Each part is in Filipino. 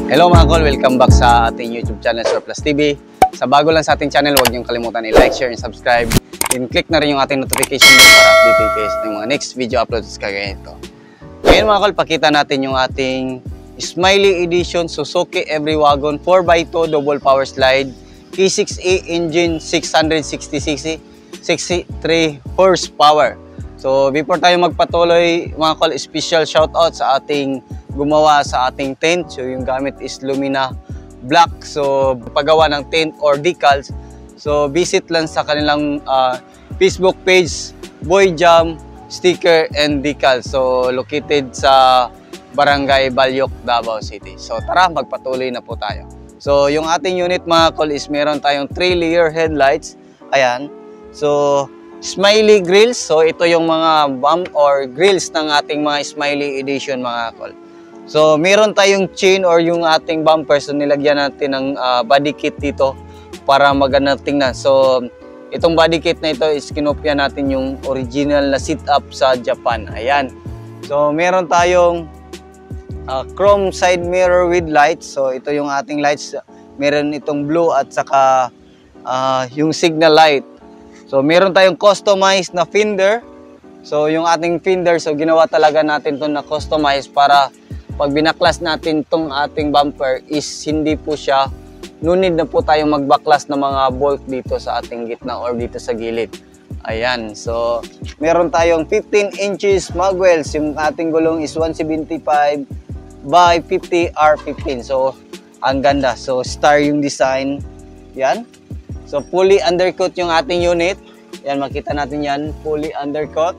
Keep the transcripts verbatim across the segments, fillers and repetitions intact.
Hello mga kol, welcome back sa ating YouTube channel, Surplus T V. Sa bago lang sa ating channel, huwag niyong kalimutan i-like, share, and subscribe. And click na rin yung ating notification bell para update kayo sa mga next video uploads kagaya ito. Ngayon mga kol, pakita natin yung ating Smiley Edition Suzuki Every Wagon four by two double power slide K six A engine, six hundred sixty c c, sixty-three horsepower. So before tayo magpatuloy mga kol, special shoutout sa ating gumawa sa ating tent. So yung gamit is Lumina Black. So paggawa ng tent or decals, so visit lang sa kanilang uh, Facebook page, Boy Jam Sticker and Decals. So located sa Barangay Balyok, Davao City. So tara, magpatuloy na po tayo. So yung ating unit mga kol is meron tayong three layer headlights. Ayan. So Smiley grills. So ito yung mga bump or grills ng ating mga Smiley Edition mga kol. So, meron tayong chain or yung ating bumper. So, nilagyan natin ng uh, body kit dito para maganda tingnan. So, itong body kit na ito is kinopya natin yung original na sit-up sa Japan. Ayan. So, meron tayong uh, chrome side mirror with lights. So, ito yung ating lights. Meron itong blue at saka uh, yung signal light. So, meron tayong customized na fender. So, yung ating fender, so ginawa talaga natin ito na customized para pag binaklas natin tong ating bumper is hindi po siya, no need na po tayong magbaklas ng mga bolt dito sa ating gitna or dito sa gilid. Ayan, so meron tayong fifteen inches mag wells. Yung ating gulong is one seventy-five by fifty R fifteen. So ang ganda. So star yung design. Yan. So fully undercut yung ating unit. Yan, makita natin yan, fully undercut.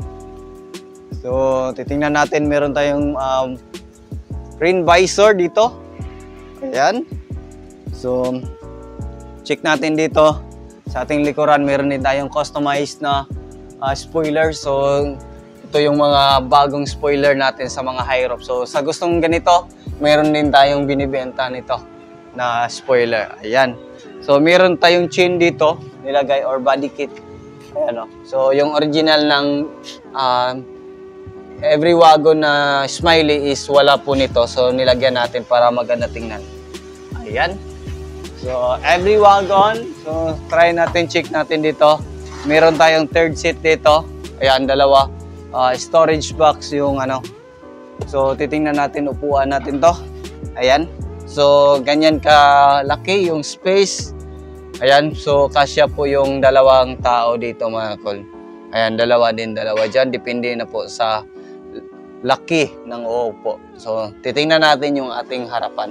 So titingnan natin, meron tayong um, rain visor dito. Ayan. So, check natin dito. Sa ating likuran, meron din tayong customized na uh, spoiler. So, ito yung mga bagong spoiler natin sa mga high roof. So, sa gustong ganito, meron din tayong binibenta nito na spoiler. Ayan. So, meron tayong chain dito, nilagay or body kit. Ayan o. So, yung original ng uh, Every Wagon na Smiley is wala po nito. So, nilagyan natin para maganda tingnan. Ayan. So, Every Wagon. So, try natin, check natin dito. Meron tayong third seat dito. Ayan, dalawa. Uh, storage box yung ano. So, titingnan natin, upuan natin to. Ayan. So, ganyan kalaki yung space. Ayan. So, kasya po yung dalawang tao dito mga kol. Ayan, dalawa din, dalawa dyan. Depende na po sa laki ng uupo. So, titingnan natin yung ating harapan.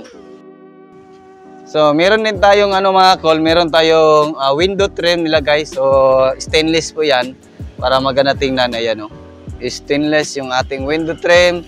So, meron din tayong ano mga kol, meron tayong uh, window trim nilagay. So, stainless po yan para maganda tingnan. Ayan o. Stainless yung ating window trim.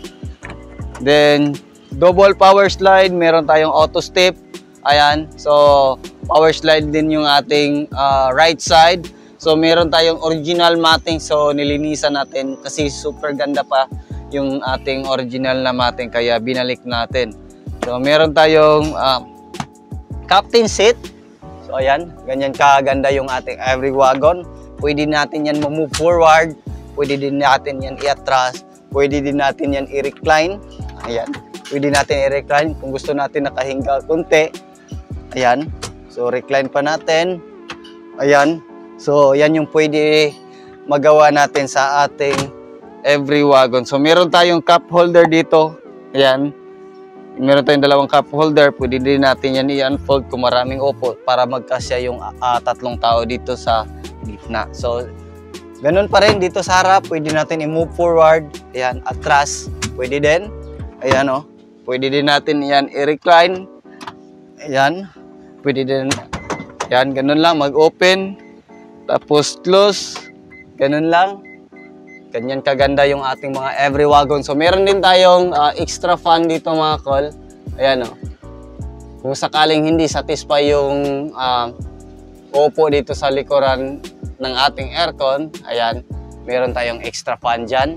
Then, double power slide. Meron tayong auto step. Ayan. So, power slide din yung ating uh, right side. So, meron tayong original matting. So, nilinisan natin kasi super ganda pa yung ating original na matting, kaya binalik natin. So meron tayong uh, captain seat. So ayan, ganyan kaganda yung ating Every Wagon. Pwede natin yan ma-move forward, pwede din natin yan i-atras, pwede din natin yan i-recline. Ayan, pwede natin i-recline kung gusto natin nakahinga konti. Ayan, so recline pa natin. Ayan, so yan yung pwede magawa natin sa ating Every Wagon. So meron tayong cup holder dito. Ayan. Meron tayong dalawang cup holder. Pwede din natin yan i-unfold kung maraming upo para magkasya yung uh, tatlong tao dito sa gitna. So ganun pa rin dito sa harap. Pwede natin i-move forward. Ayan. Atras. Pwede din. Ayan o. Oh. Pwede din natin yan i-recline. Ayan. Pwede din. Ayan. Ganun lang. Mag-open. Tapos close. Ganun lang. Ganyan kaganda yung ating mga Every Wagon. So meron din tayong uh, extra fan dito mga kol. Ayan o. Oh. Kung sakaling hindi satisfy yung uh, upo dito sa likuran ng ating aircon, ayan, meron tayong extra fan dyan.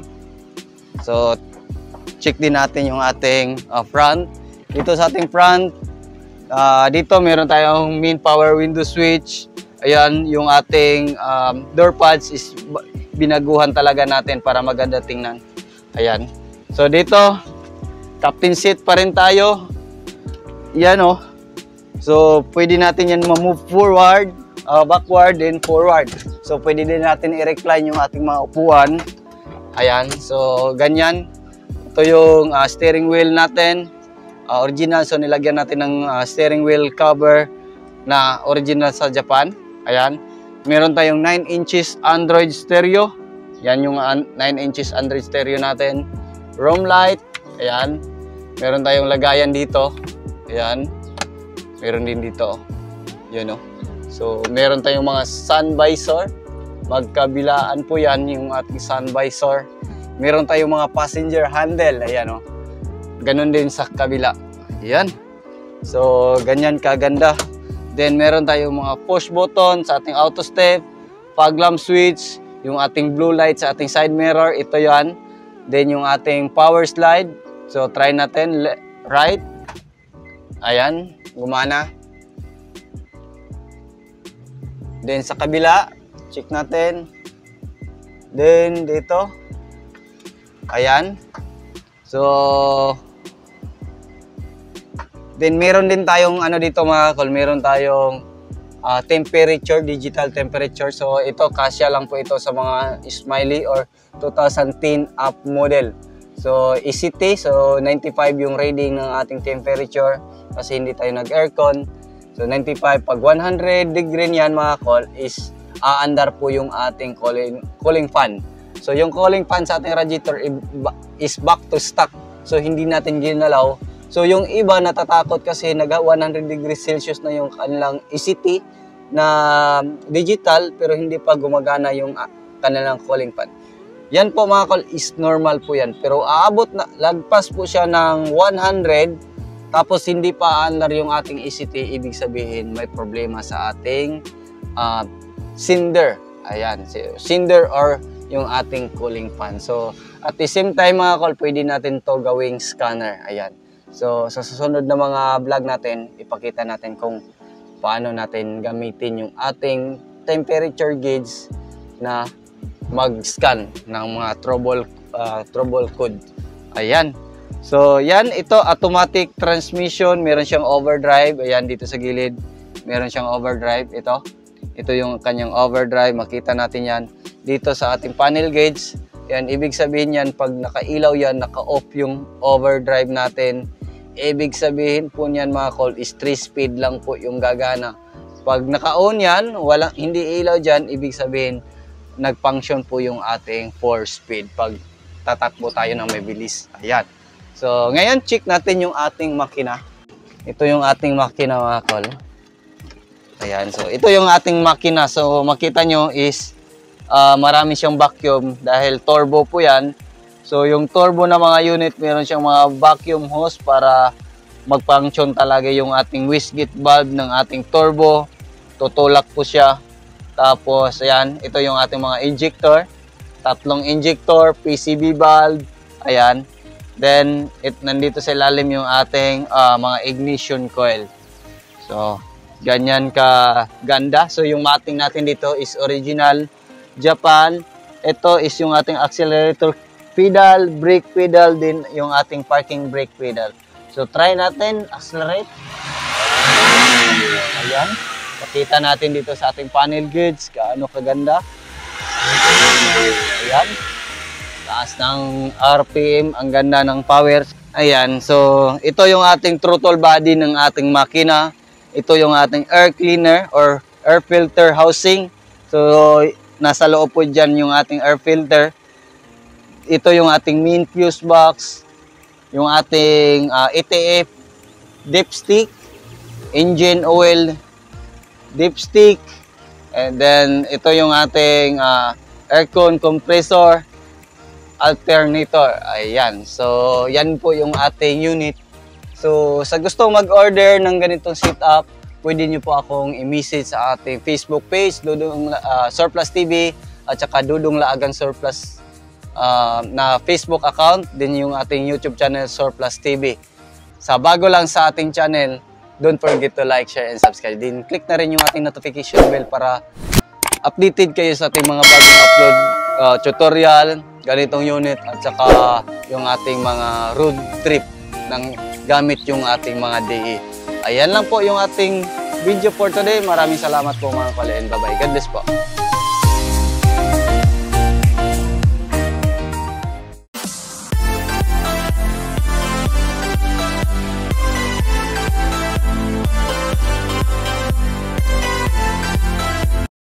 So check din natin yung ating uh, front. Dito sa ating front, uh, dito meron tayong main power window switch. Ayan, yung ating um, door pads is binaguhan talaga natin para maganda tingnan. Ayan. So dito, captain seat pa rin tayo. yan oh. So, pwede natin yan ma-move forward, uh, backward, then forward. So, pwede din natin i-recline yung ating mga upuan. Ayan. So, ganyan. Ito yung uh, steering wheel natin. Uh, original. So, nilagyan natin ng uh, steering wheel cover na original sa Japan. Ayan. Meron tayong nine inches Android stereo. Yan yung uh, nine inches Android stereo natin. Room light. Ayan. Meron tayong lagayan dito. Ayan. Meron din dito. Yun o. So, meron tayong mga sun visor. Magkabilaan po yan yung ating sun visor. Meron tayong mga passenger handle. Ayan o. Ganon din sa kabila. Ayan. So, ganyan kaganda. Then, meron tayong mga push button sa ating auto step. Fog lamp switch. Yung ating blue light sa ating side mirror. Ito yan. Then, yung ating power slide. So, try natin. Right. Ayan. Gumana. Then, sa kabila. Check natin. Then, dito. Ayan. So, then, meron din tayong ano dito mga kol. Meron tayong uh, temperature, digital temperature. So, ito, kasya lang po ito sa mga Smiley or two thousand ten up model. So, E C T, so ninety-five yung reading ng ating temperature kasi hindi tayo nag-aircon. So, ninety-five. Pag one hundred degree yan mga kol is aandar po yung ating cooling, cooling fan. So, yung cooling fan sa ating radiator is back to stock. So, hindi natin ginalaw. So, yung iba natatakot kasi nag one hundred degrees Celsius na yung kanilang E C T na digital pero hindi pa gumagana yung kanilang cooling fan. Yan po mga kol, is normal po yan. Pero aabot na, lagpas po siya ng one hundred, tapos hindi pa aandar yung ating E C T, ibig sabihin may problema sa ating uh, cinder. Ayan, cinder or yung ating cooling fan. So, at the same time mga kol, pwede natin to gawing scanner. Ayan. So, sa susunod na mga vlog natin, ipakita natin kung paano natin gamitin yung ating temperature gauge na mag-scan ng mga trouble, uh, trouble code. Ayan. So, yan. Ito, automatic transmission. Meron siyang overdrive. Ayan, dito sa gilid. Meron siyang overdrive. Ito. Ito yung kanyang overdrive. Makita natin yan. Dito sa ating panel gauge. Ayan, ibig sabihin yan, pag nakailaw yan, naka-off yung overdrive natin. Ibig sabihin po niyan mga kol, is three speed lang po yung gagana. Pag naka-on yan, walang, hindi ilaw dyan, ibig sabihin, nag-function po yung ating four speed pag tatakbo tayo ng may bilis. Ayan. So, ngayon, check natin yung ating makina. Ito yung ating makina mga kol. Ayan. So, ito yung ating makina. So, makita nyo is uh, marami siyang vacuum dahil turbo po yan. So, yung turbo na mga unit, meron siyang mga vacuum hose para mag-function talaga yung ating wastegate valve ng ating turbo. Tutulak po siya. Tapos, ayan, ito yung ating mga injector. Tatlong injector, P C B valve, ayan. Then, it, nandito sa ilalim yung ating uh, mga ignition coil. So, ganyan ka ganda. So, yung mating natin dito is original Japan. Ito is yung ating accelerator pedal, brake pedal, din yung ating parking brake pedal. So, try natin, accelerate. Ayan. Pakita natin dito sa ating panel gauge, kaano kaganda. Ayan. Taas ng R P M, ang ganda ng power. Ayan, so ito yung ating throttle body ng ating makina. Ito yung ating air cleaner or air filter housing. So, nasa loob po dyan yung ating air filter. Ito yung ating main fuse box, yung ating uh, E T F, dipstick, engine oil, dipstick, and then ito yung ating uh, aircon compressor, alternator. Ayan. So, yan po yung ating unit. So, sa gustong mag-order ng ganitong setup, pwede nyo po akong i-message sa ating Facebook page, Dudong uh, Surplus T V, at saka Dudong Laagan Surplus uh, na Facebook account, din yung ating YouTube channel, Surplus T V. Sa bago lang sa ating channel, don't forget to like, share, and subscribe. Din click na rin yung ating notification bell para updated kayo sa ating mga bagong upload uh, tutorial, ganitong unit, at saka yung ating mga road trip ng gamit yung ating mga D E. Ayan lang po yung ating video for today. Maraming salamat po mga kali and bye-bye. God bless po.